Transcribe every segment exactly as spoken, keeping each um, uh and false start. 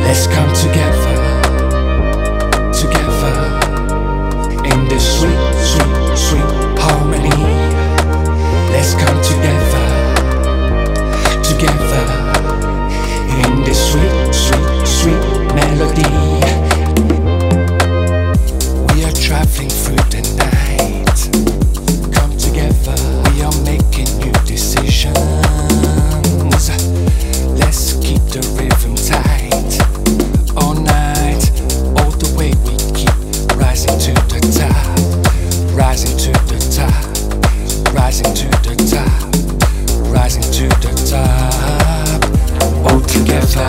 Let's come together, together, in this sweet, sweet, sweet harmony. Let's come together, together, in this sweet, sweet, sweet melody. We are traveling through the night. Come together, we are making new decisions. Let's keep the rhythm tight all night, all the way we keep rising to the top, rising to the top, rising to the top, rising to the top, all together.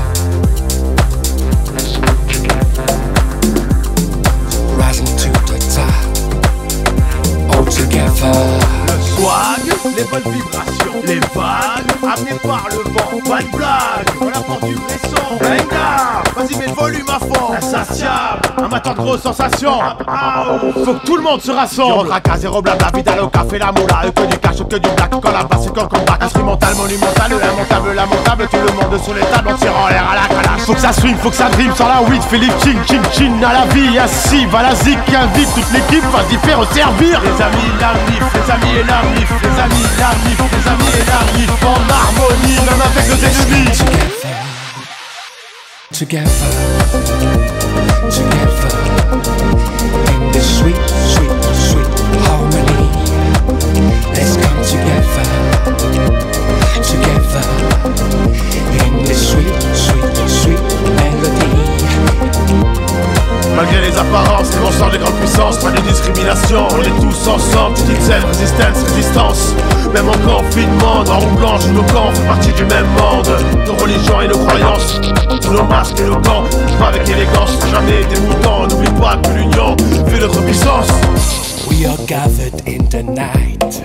Let's go together, rising to the top, all together. Le swag, les bonnes vibrations, les vagues amenées par le vent. Pas de blague, on apporte du vrai son. Venga, vas-y mets le volume à fond. Insatiable, amateur de grosses sensations. Faut que tout le monde se rassemble. Raca, zéro blabla, vital au café, la moula. Que du cash, que du black, quand la basse, quand combat. Instrumental, monumental, lamentable, lamentable. Tout le monde sur les tables en tirant l'air à la calache. Faut que ça swing, faut que ça dream sans la weed. Philippe Chin, Chin, Chin à la vie. Assis, va la zik, invite toute l'équipe, vas-y faire resservir. Les amis, la mif, les amis et la mif. Les amis, la mif, les amis et la mif. En harmonie, même avec nos ennemis. Together, together, in this sweet, sweet, sweet harmony. Let's come together, together, in this sweet, sweet, sweet melody. Malgré les apparences, les mensonges, les grandes puissances, pas de discrimination, on est tous ensemble, petite scène, résistance, résistance. Même en confinement, dans roue blanche, nos camps, on fait partie du même monde. Nos religions et nos croyances, tous nos masques et nos gants, pas avec élégance, jamais démoutant. N'oublie pas que l'union fait notre puissance. We are gathered in the night,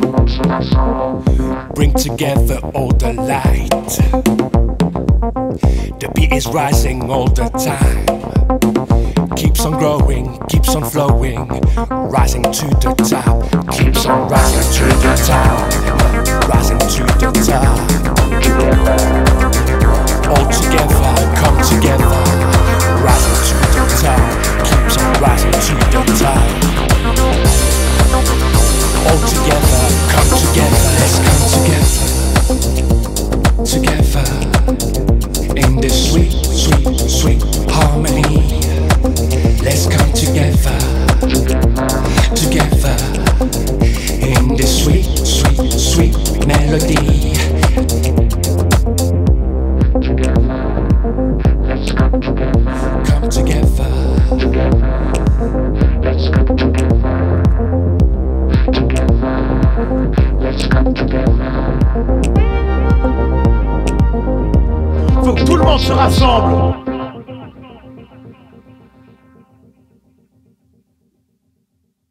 bring together all the light. The beat is rising all the time, keeps on growing, keeps on flowing, rising to the top, keeps on rising to the top, rising to the top. All together, come together, rising to the top, keeps on rising to the top. All together, come together, let's come together, together, in this sweet, sweet, sweet harmony. Let's come together, together, in this sweet, sweet, sweet melody. Come together, let's come together, let's come together. Faut que tout le monde se rassemble.